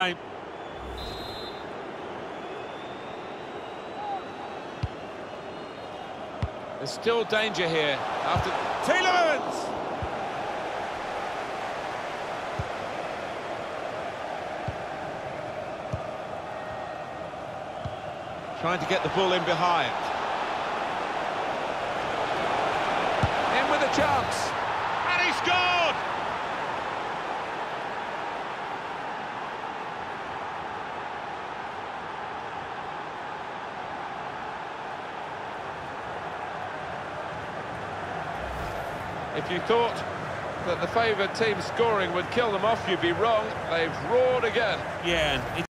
There's still danger here after Tielemans. Trying to get the ball in behind. In with a chance. And he scored! If you thought that the favoured team scoring would kill them off, you'd be wrong. They've roared again. Yeah.